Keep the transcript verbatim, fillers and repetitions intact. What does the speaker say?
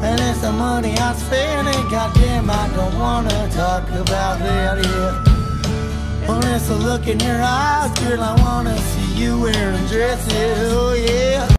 And it's the money I spend, and goddamn, I don't wanna talk about that, yeah. Well, it's a look in your eyes, girl, I wanna see you wearing dresses, oh yeah.